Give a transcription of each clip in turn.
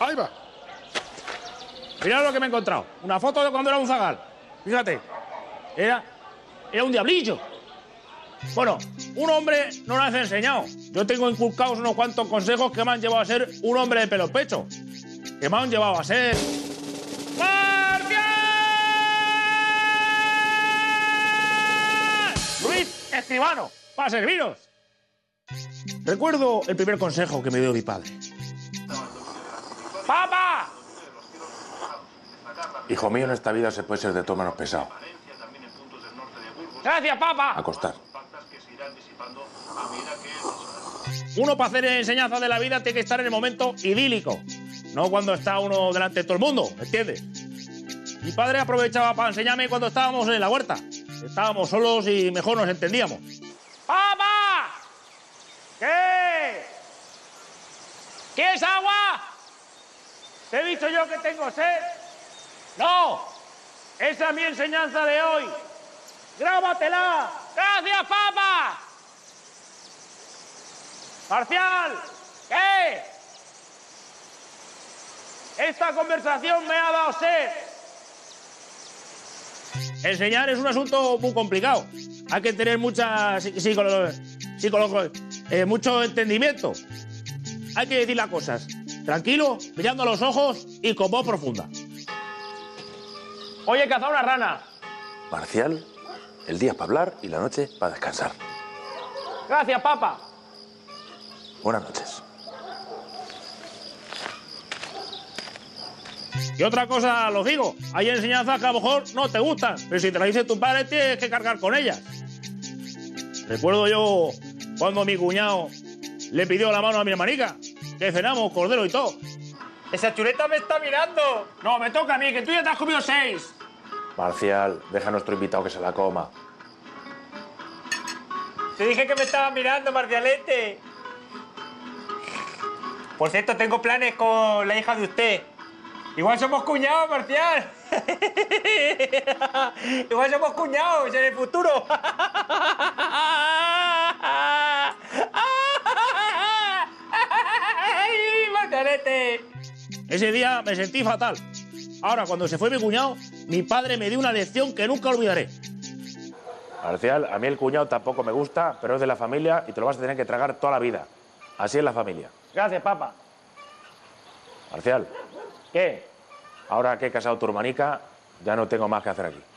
ahí va. Mirad lo que me he encontrado. Una foto de cuando era un zagal. Fíjate. Era un diablillo. Bueno, un hombre no lo has enseñado. Yo tengo inculcados unos cuantos consejos que me han llevado a ser un hombre de pelo pecho. Que me han llevado a ser... ¡Marcial! Luis Escribano, para serviros. Recuerdo el primer consejo que me dio mi padre. ¡Papá! Hijo mío, en esta vida se puede ser de todo menos pesado. ¡Gracias, papá! Acostar. Uno para hacer enseñanza de la vida tiene que estar en el momento idílico. No cuando está uno delante de todo el mundo, ¿entiendes? Mi padre aprovechaba para enseñarme cuando estábamos en la huerta. Estábamos solos y mejor nos entendíamos. ¡Papá! ¿Qué? ¿Quieres agua? ¿Te he dicho yo que tengo sed? ¡No! Esa es mi enseñanza de hoy. ¡Grábatela! ¡Gracias, papá! Marcial, ¿qué? Esta conversación me ha dado sed. Enseñar es un asunto muy complicado. Hay que tener mucha mucho entendimiento. Hay que decir las cosas tranquilo, mirando a los ojos y con voz profunda. Hoy he cazado una rana. Marcial, el día es para hablar y la noche para descansar. Gracias, papá. Buenas noches. Y otra cosa, lo digo, hay enseñanzas que a lo mejor no te gustan, pero si te las dice tu padre tienes que cargar con ellas. Recuerdo yo cuando mi cuñado le pidió la mano a mi hermanica, que cenamos cordero y todo. ¡Esa chuleta me está mirando! No, me toca a mí, que tú ya te has comido 6. Marcial, deja a nuestro invitado que se la coma. Te dije que me estaba mirando, Marcialete. Por cierto, tengo planes con la hija de usted. Igual somos cuñados, Marcial. Igual somos cuñados en el futuro. ¡Ay, Marcialete! Ese día me sentí fatal. Ahora, cuando se fue mi cuñado, mi padre me dio una lección que nunca olvidaré. Marcial, a mí el cuñado tampoco me gusta, pero es de la familia y te lo vas a tener que tragar toda la vida. Así es la familia. Gracias, papá. Marcial. ¿Qué? Ahora que he casado tu hermanica, ya no tengo más que hacer aquí.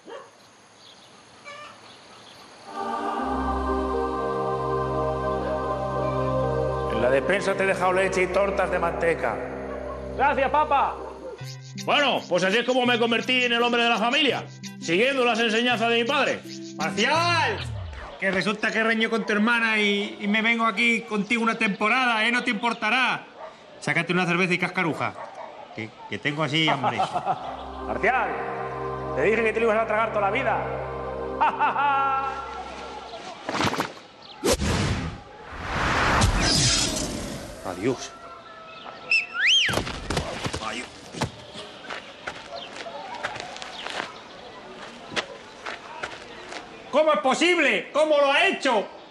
En la despensa te he dejado leche y tortas de manteca. Gracias, papá. Bueno, pues así es como me convertí en el hombre de la familia, siguiendo las enseñanzas de mi padre. ¡Marcial! Que resulta que reño con tu hermana y me vengo aquí contigo una temporada, ¿eh? No te importará. Sácate una cerveza y cascaruja. Que tengo así hambre. Marcial, te dije que te lo ibas a tragar toda la vida. Adiós. ¿Cómo es posible? ¿Cómo lo ha hecho?